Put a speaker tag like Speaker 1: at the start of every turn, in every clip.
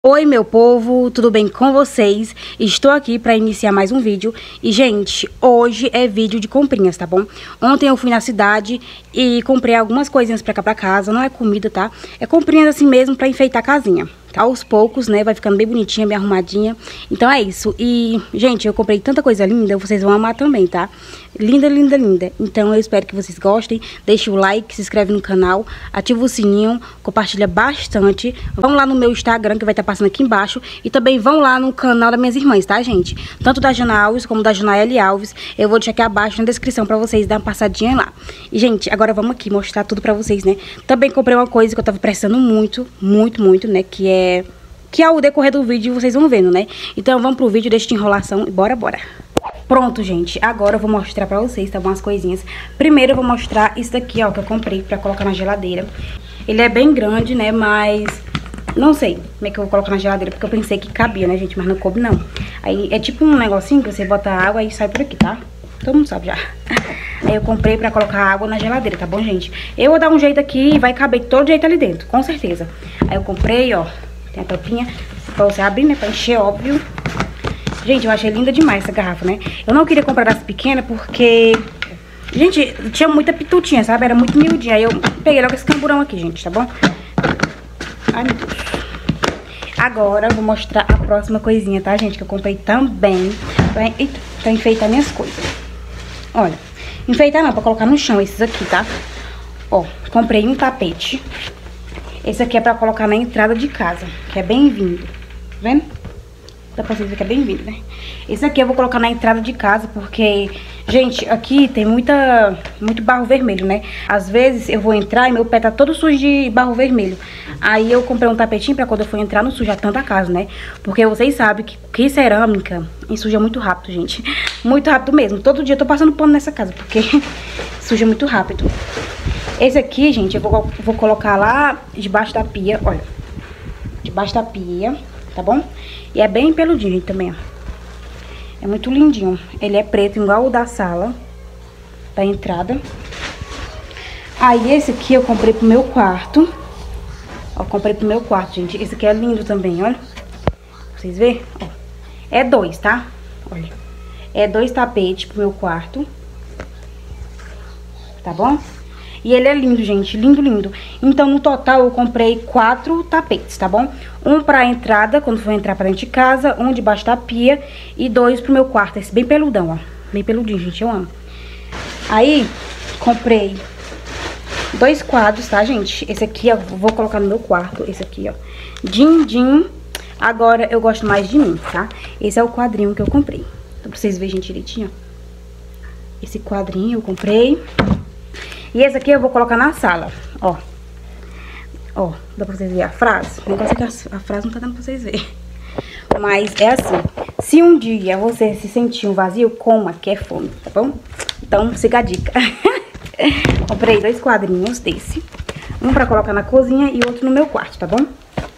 Speaker 1: Oi meu povo, tudo bem com vocês? Estou aqui para iniciar mais um vídeo. E gente, hoje é vídeo de comprinhas, tá bom? Ontem eu fui na cidade e comprei algumas coisinhas pra cá pra casa. Não é comida, tá? É comprinhas assim mesmo pra enfeitar a casinha. Aos poucos, né, vai ficando bem bonitinha, bem arrumadinha. Então é isso. E, gente, eu comprei tanta coisa linda, vocês vão amar também, tá? Linda, linda, linda. Então eu espero que vocês gostem. Deixe o like, se inscreve no canal, ativa o sininho, compartilha bastante. Vão lá no meu Instagram, que vai estar passando aqui embaixo. E também vão lá no canal das minhas irmãs, tá, gente? Tanto da Jana Alves como da Janaeli Alves. Eu vou deixar aqui abaixo na descrição pra vocês dar uma passadinha lá. E, gente, agora vamos aqui mostrar tudo pra vocês, né? Também comprei uma coisa que eu tava precisando muito, né? Que ao decorrer do vídeo vocês vão vendo, né? Então vamos pro vídeo, deixa de enrolação e bora. Pronto, gente, agora eu vou mostrar pra vocês, tá bom, as coisinhas. Primeiro eu vou mostrar isso daqui, ó, que eu comprei pra colocar na geladeira. Ele é bem grande, né, mas não sei como é que eu vou colocar na geladeira, porque eu pensei que cabia, né, gente, mas não coube não. Aí é tipo um negocinho que você bota água e sai por aqui, tá? Todo mundo sabe já. Aí eu comprei pra colocar água na geladeira, tá bom, gente? Eu vou dar um jeito aqui e vai caber todo jeito ali dentro, com certeza. Aí eu comprei, ó, tem a tampinha pra você abrir, né, pra encher, óbvio. Gente, eu achei linda demais essa garrafa, né? Eu não queria comprar essa pequena porque, gente, tinha muita pitutinha, sabe? Era muito miudinha. Aí eu peguei logo esse camburão aqui, gente, tá bom? Ai, meu Deus. Agora eu vou mostrar a próxima coisinha, tá, gente? Que eu comprei também pra enfeitar minhas coisas. Olha, enfeitar não, pra colocar no chão esses aqui, tá? Ó, comprei um tapete. Esse aqui é pra colocar na entrada de casa, que é bem-vindo. Tá vendo? Dá pra vocês verem que é bem-vindo, né? Esse aqui eu vou colocar na entrada de casa, porque, gente, aqui tem muito barro vermelho, né? Às vezes eu vou entrar e meu pé tá todo sujo de barro vermelho. Aí eu comprei um tapetinho pra quando eu for entrar não sujar tanto a casa, né? Porque vocês sabem que cerâmica ensuja muito rápido, gente. Muito rápido mesmo. Todo dia eu tô passando pano nessa casa, porque suja muito rápido. Esse aqui, gente, eu vou colocar lá debaixo da pia, olha. Debaixo da pia, tá bom? E é bem peludinho, gente, também, ó. É muito lindinho. Ele é preto, igual o da sala, da entrada. Aí, esse aqui eu comprei pro meu quarto. Ó, comprei pro meu quarto, gente. Esse aqui é lindo também, olha. Pra vocês verem, ó. É 2, tá? Olha. É 2 tapetes pro meu quarto. Tá bom? E ele é lindo, gente, lindo, lindo. Então, no total, eu comprei 4 tapetes, tá bom? Um pra entrada, quando for entrar pra dentro de casa, um debaixo da pia e 2 pro meu quarto. Esse bem peludão, ó. Bem peludinho, gente, eu amo. Aí, comprei 2 quadros, tá, gente? Esse aqui, ó, vou colocar no meu quarto. Esse aqui, ó. Din-din. Agora, eu gosto mais de mim, tá? Esse é o quadrinho que eu comprei. Então, pra vocês verem, gente, direitinho, ó. Esse quadrinho eu comprei. E esse aqui eu vou colocar na sala, ó. Ó, dá pra vocês verem a frase? O negócio é que a frase não tá dando pra vocês verem. Mas é assim, se um dia você se sentir um vazio, coma, que é fome, tá bom? Então, siga a dica. Comprei 2 quadrinhos desse. Um pra colocar na cozinha e outro no meu quarto, tá bom?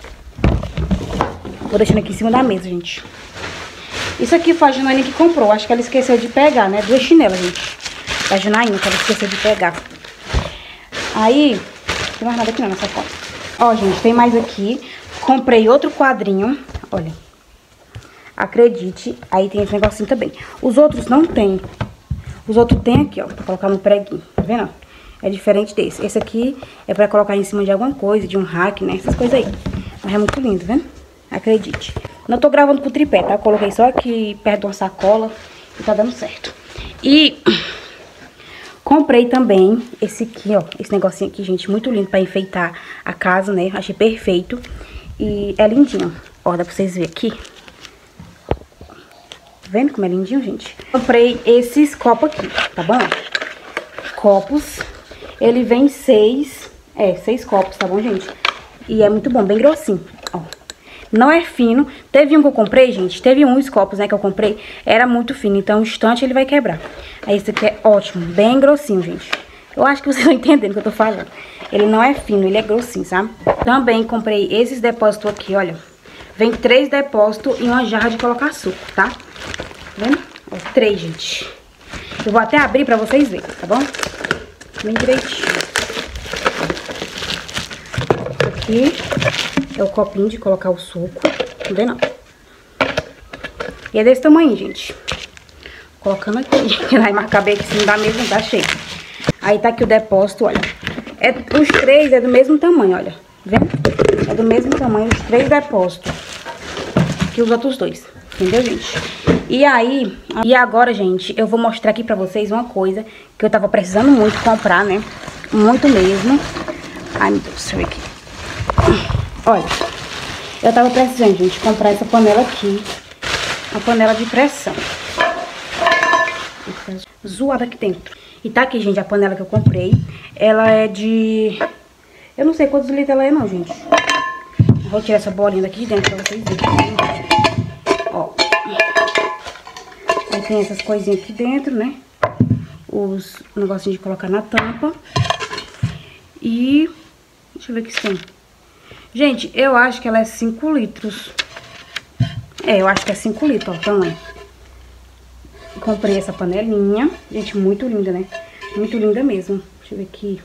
Speaker 1: Vou deixando aqui em cima da mesa, gente. Isso aqui foi a Janaína que comprou. Acho que ela esqueceu de pegar, né? 2 chinelas, gente. Da Janaína, que ela esqueceu de pegar. Aí, não tem mais nada aqui não nessa foto. Ó, gente, tem mais aqui. Comprei outro quadrinho, olha. Acredite, aí tem esse negocinho também. Os outros não tem. Os outros tem aqui, ó, pra colocar no preguinho, tá vendo? É diferente desse. Esse aqui é pra colocar em cima de alguma coisa, de um rack, né? Essas coisas aí. Mas é muito lindo, tá vendo? Acredite. Não tô gravando com tripé, tá? Coloquei só aqui perto de uma sacola e tá dando certo. E comprei também esse aqui, ó, esse negocinho aqui, gente, muito lindo pra enfeitar a casa, né? Achei perfeito. E é lindinho, ó, dá pra vocês verem aqui. Tá vendo como é lindinho, gente? Comprei esses copos aqui, tá bom? Copos. Ele vem 6 copos, tá bom, gente? E é muito bom, bem grossinho, ó. Não é fino. Teve um que eu comprei, gente. Teve uns copos, né, que eu comprei. Era muito fino. Então, no instante, ele vai quebrar. Aí, esse aqui é ótimo. Bem grossinho, gente. Eu acho que vocês estão entendendo o que eu tô falando. Ele não é fino, ele é grossinho, sabe? Também comprei esses depósitos aqui, olha. Vem 3 depósitos e uma jarra de colocar suco, tá? Tá vendo? Ó, 3, gente. Eu vou até abrir pra vocês verem, tá bom? Bem direitinho. Aqui é o copinho de colocar o suco. Não vê não. E é desse tamanho, gente. Colocando aqui. Vai marcar bem aqui em cima da mesa, tá cheio. Aí tá aqui o depósito, olha. Os três é do mesmo tamanho, olha. Vendo? É do mesmo tamanho os 3 depósitos que os outros 2. Entendeu, gente? E agora, gente, eu vou mostrar aqui pra vocês uma coisa que eu tava precisando muito comprar, né? Muito mesmo. Ai, meu Deus, deixa eu ver aqui. Olha, eu tava precisando, gente, comprar essa panela aqui. Uma panela de pressão. Zoada aqui dentro. E tá aqui, gente, a panela que eu comprei. Ela é de... eu não sei quantos litros ela é, não, gente. Vou tirar essa bolinha daqui de dentro pra vocês verem. Ó. Aí tem essas coisinhas aqui dentro, né? Os negocinhos de colocar na tampa. E... deixa eu ver o que tem. Gente, eu acho que ela é 5 litros. É, eu acho que é 5 litros, ó, o tamanho. Comprei essa panelinha. Gente, muito linda, né? Muito linda mesmo. Deixa eu ver aqui.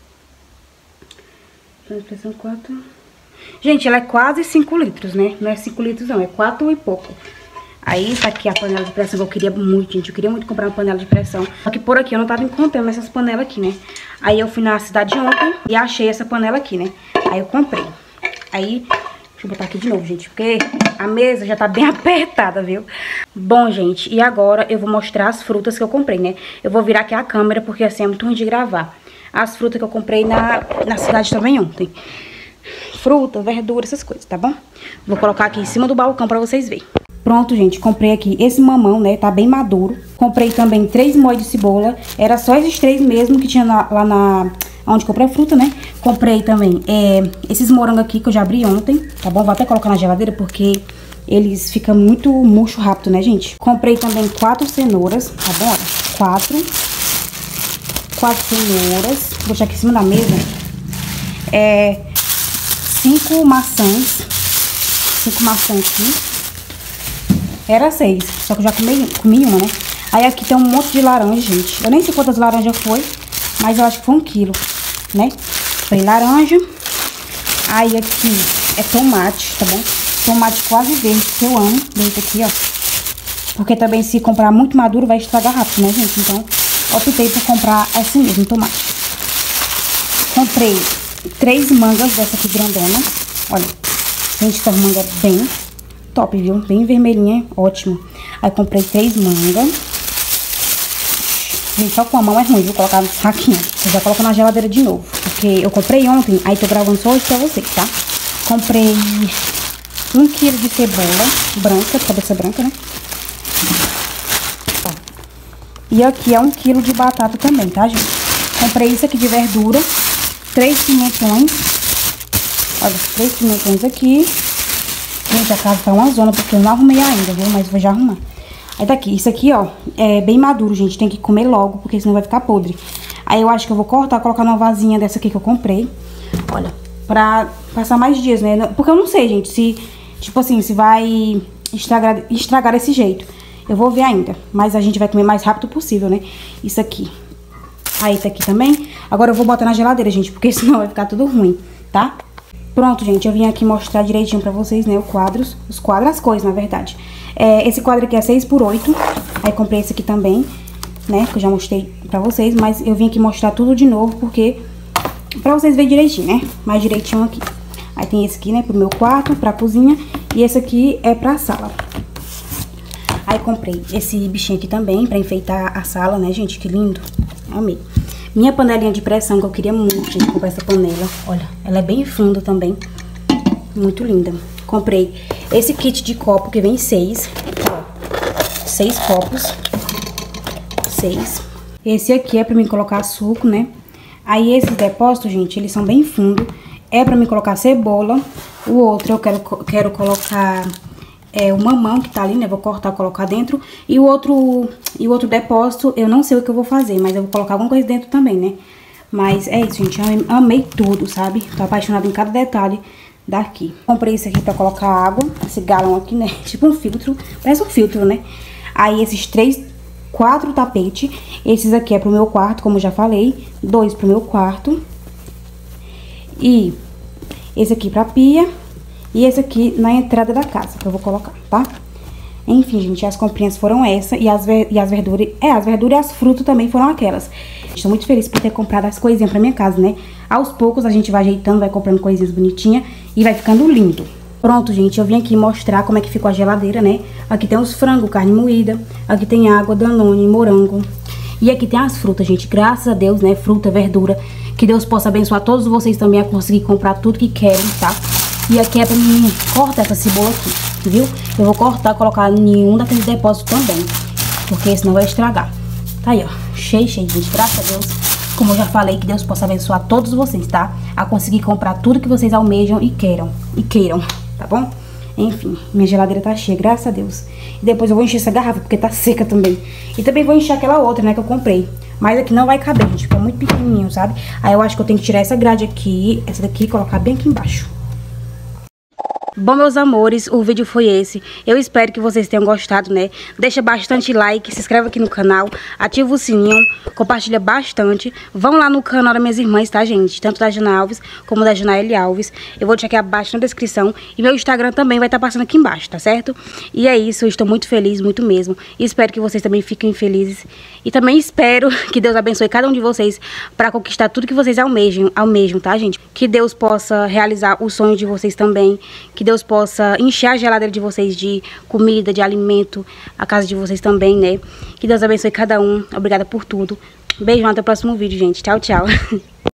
Speaker 1: Pressão 4. Gente, ela é quase 5 litros, né? Não é 5 litros, não. É 4 e pouco. Aí, tá aqui a panela de pressão que eu queria muito, gente. Eu queria muito comprar uma panela de pressão. Só que por aqui eu não tava encontrando essas panelas aqui, né? Aí eu fui na cidade ontem e achei essa panela aqui, né? Aí eu comprei. Aí... deixa eu botar aqui de novo, gente, porque a mesa já tá bem apertada, viu? Bom, gente, e agora eu vou mostrar as frutas que eu comprei, né? Eu vou virar aqui a câmera, porque assim é muito ruim de gravar. As frutas que eu comprei na cidade também ontem. Fruta, verdura, essas coisas, tá bom? Vou colocar aqui em cima do balcão pra vocês verem. Pronto, gente, comprei aqui esse mamão, né? Tá bem maduro. Comprei também 3 mois de cebola. Era só esses 3 mesmo que tinha lá na... onde comprei a fruta, né? Comprei também esses morangos aqui que eu já abri ontem, tá bom? Vou até colocar na geladeira porque eles ficam muito murcho rápido, né, gente? Comprei também 4 cenouras, tá bom? Olha, 4 cenouras. Vou deixar aqui em cima da mesa. 5 maçãs. 5 maçãs aqui. Era 6, só que eu já comi uma, né? Aí aqui tem um monte de laranja, gente. Eu nem sei quantas laranjas foi, mas eu acho que foi 1 quilo, né? Foi laranja. Aí aqui é tomate, tá bom? Tomate quase verde, que eu amo. Desse aqui, ó. Porque também se comprar muito maduro vai estragar rápido, né, gente? Então, optei por comprar assim mesmo, tomate. Comprei 3 mangas dessa aqui grandona. Olha, gente, essa manga é bem top, viu? Bem vermelhinha, ótimo. Aí comprei 3 mangas. Gente, só com a mão é ruim, vou colocar no saquinho. Eu já coloco na geladeira de novo. Porque eu comprei ontem, aí tô gravando só hoje pra vocês, tá? Comprei 1 quilo de cebola branca, cabeça branca, né? Ó. E aqui é 1 quilo de batata também, tá, gente? Comprei isso aqui de verdura. 3 pimentões. Olha, 3 pimentões aqui. Gente, a casa tá uma zona, porque eu não arrumei ainda, viu? Mas vou já arrumar. Aí tá aqui, isso aqui, ó, é bem maduro, gente. Tem que comer logo, porque senão vai ficar podre. Aí eu acho que eu vou cortar, colocar numa vasinha dessa aqui que eu comprei. Olha, pra passar mais dias, né? Porque eu não sei, gente, se, tipo assim, se vai estragar desse jeito. Eu vou ver ainda, mas a gente vai comer mais rápido possível, né? Isso aqui. Aí tá aqui também. Agora eu vou botar na geladeira, gente, porque senão vai ficar tudo ruim, tá? Pronto, gente, eu vim aqui mostrar direitinho pra vocês, né, os quadros, as cores, na verdade. Esse quadro aqui é 6x8, aí comprei esse aqui também, né, que eu já mostrei pra vocês, mas eu vim aqui mostrar tudo de novo, porque, pra vocês verem direitinho, né, mais direitinho aqui. Aí tem esse aqui, né, pro meu quarto, pra cozinha, e esse aqui é pra sala. Aí comprei esse bichinho aqui também, pra enfeitar a sala, né, gente, que lindo, amei. Minha panelinha de pressão, que eu queria muito, gente, comprar essa panela. Olha, ela é bem funda também. Muito linda. Comprei esse kit de copo, que vem 6. Ó, 6 copos. 6. Esse aqui é pra mim colocar suco, né? Aí esses depósitos, gente, eles são bem fundos. É pra mim colocar cebola. O outro eu quero colocar... o mamão que tá ali, né? Vou cortar, colocar dentro. E o outro depósito, eu não sei o que eu vou fazer, mas eu vou colocar alguma coisa dentro também, né? Mas é isso, gente. Eu amei tudo, sabe? Tô apaixonada em cada detalhe daqui. Comprei isso aqui pra colocar água. Esse galão aqui, né? Tipo um filtro. Parece um filtro, né? Aí esses 4 tapetes. Esses aqui é pro meu quarto, como eu já falei. 2 pro meu quarto. E esse aqui pra pia. E esse aqui na entrada da casa, que eu vou colocar, tá? Enfim, gente, as comprinhas foram essa. E as verduras... as verduras e as frutas também foram aquelas. Estou muito feliz por ter comprado as coisinhas pra minha casa, né? Aos poucos a gente vai ajeitando, vai comprando coisinhas bonitinhas e vai ficando lindo. Pronto, gente, eu vim aqui mostrar como é que ficou a geladeira, né? Aqui tem os frangos, carne moída. Aqui tem água, danone, morango. E aqui tem as frutas, gente. Graças a Deus, né? Fruta, verdura. Que Deus possa abençoar todos vocês também a conseguir comprar tudo que querem, tá? E aqui é pra mim cortar essa cebola aqui, viu? Eu vou cortar, colocar em um daqueles depósitos também, porque senão vai estragar. Tá aí, ó. Cheio, gente. Graças a Deus. Como eu já falei, que Deus possa abençoar todos vocês, tá? A conseguir comprar tudo que vocês almejam e queiram. Tá bom? Enfim, minha geladeira tá cheia, graças a Deus. E depois eu vou encher essa garrafa, porque tá seca também. E também vou encher aquela outra, né, que eu comprei. Mas aqui não vai caber, gente, porque é muito pequenininho, sabe? Aí eu acho que eu tenho que tirar essa grade aqui, essa daqui, e colocar bem aqui embaixo. Bom, meus amores, o vídeo foi esse. Eu espero que vocês tenham gostado, né? Deixa bastante like, se inscreve aqui no canal, ativa o sininho, compartilha bastante. Vão lá no canal das minhas irmãs, tá, gente? Tanto da Jana Alves como da Janaele Alves. Eu vou deixar aqui abaixo na descrição. E meu Instagram também vai estar passando aqui embaixo, tá certo? E é isso, eu estou muito feliz, muito mesmo. E espero que vocês também fiquem felizes. E também espero que Deus abençoe cada um de vocês para conquistar tudo que vocês almejam, tá, gente? Que Deus possa realizar o sonho de vocês também. Que Deus possa encher a geladeira de vocês de comida, de alimento, a casa de vocês também, né? Que Deus abençoe cada um. Obrigada por tudo. Beijo, até o próximo vídeo, gente. Tchau, tchau.